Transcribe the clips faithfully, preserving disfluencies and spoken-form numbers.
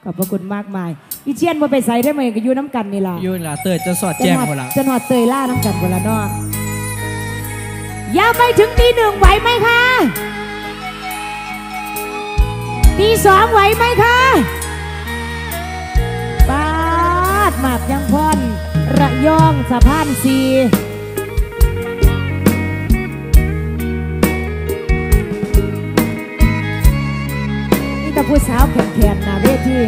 อบพระคุณมากมายพี่เชียนมาไปใส่ได้ไหมก็อยู่น้ำกันนี่ล่ะอยู่ล่ะเตยจะสอดแจ้งหมดละจะหอดเตยล่าน้ำกันหมดละเนาะยาวไปถึงตีหนึ่งไหวไหมคะตีสองไหวไหมคะปาดหมากยังพรระยองสะพานสีนี่ตะผู้สาวแข็งๆนะเวที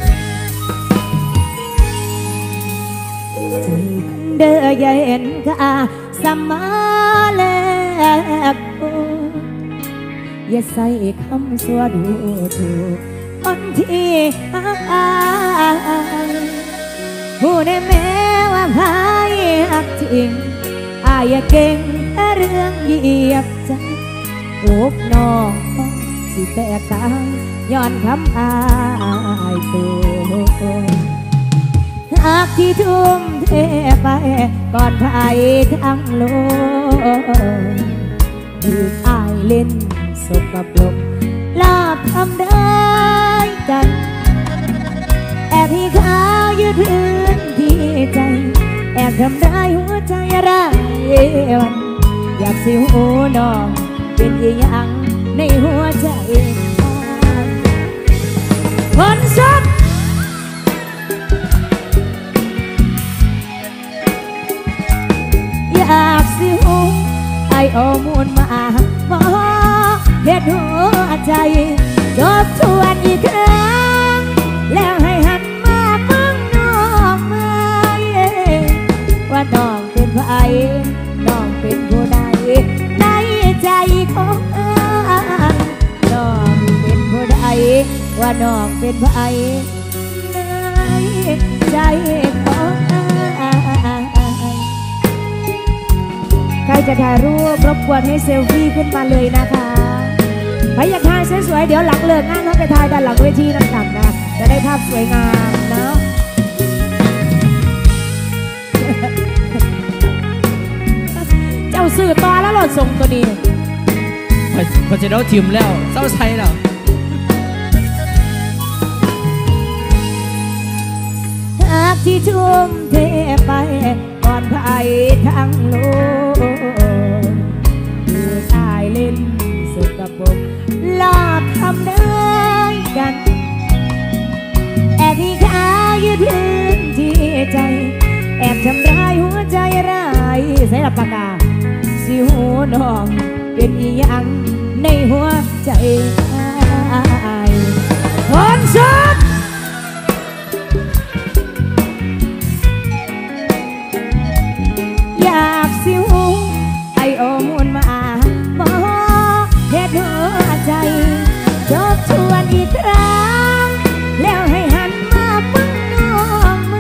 เด้ออย่าเห็นข้าสมาแลกอย่าใส่คำสัวดูถูกคนที่ฮักอายผู้ในแม้ว่าพายหักจริงอายเก่งแต่เรื่องเหยียบใจอกน้องสิแตกต่างย้อนคำอายตัวหากที่ทุ่มเทไปก่อนภัยทั้งโลกถูกอายเล่นสกปรกลอบทำได้กันแอบให้เขายืดพื้นที่ใจแอบทำร้ายหัวใจร้ายวันอยากสิหูน้องเป็นอย่างในหัวใจคนสักอยากสิหูไอเอามูลมาบอกเหตุหัวใจจบทวนอีกครั้งแล้วให้หันมาฟังน้องไหมว่าน้องเป็นใครน้องเป็นผู้ใดในใจของอ้ายน้องเป็นผู้ใดว่าน้องเป็นใครในใจของอ้ายใครจะถ่ายรูปรบกวนให้เซลฟี่ขึ้นมาเลยนะคะใครอยากถ่ายสวยๆเดี๋ยวหลังเลิกงานเขาไปถ่ายด้านหลังเวทีน้ำหนักนะจะได้ภาพสวยงามเนาะเจ้าสื่อต่อแล้วหลดส่งตัวนี้พอจะได้ทิมแล้วเศร้าใจแล้วหากที่ทุ่มเทไปก่อนภัยทั้งโลกดูตายเล่นสกปรกลอบทำได้กันแอบที่ขายืดพื้นที่ใจแอบทำร้ายหัวใจร้ายใส่ละปากกาสิหูน้องเป็นอีหยังในหัวใจอายคนสุดอยากสิหูไอโอมูลมาบอกเหตุหัวใจจบทวนอีกครั้งแล้วให้หันมาฟังน้องไหม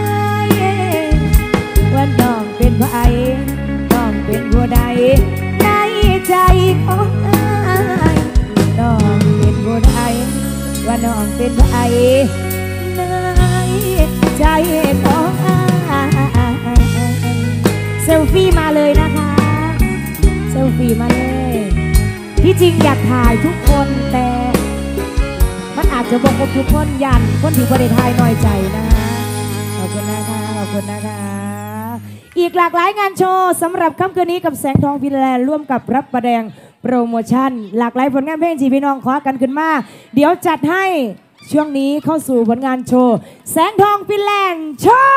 ว่าน้องเป็นใครน้องเป็นผู้ใดในใจของอ้ายน้องเป็นผู้ใดว่าน้องเป็นใครในใจของอ้ายเซลฟี่มาเลยนะคะเซลฟี่มาเลยที่จริงอยากถ่ายทุกคนแต่มันอาจจะบอกว่าทุกคนยันคนที่บริทายน้อยใจนะคะขอบคุณนะคะขอบคุณนะคะอีกหลากหลายงานโชว์สำหรับค่ำคืนนี้กับแสงทองฟินแลนด์ร่วมกับรับประแดงโปรโมชั่นหลากหลายผลงานเพลงจีพี่น้องขอกันขึ้นมาเดี๋ยวจัดให้ช่วงนี้เข้าสู่ผลงานโชว์แสงทองฟินแลนด์โชว์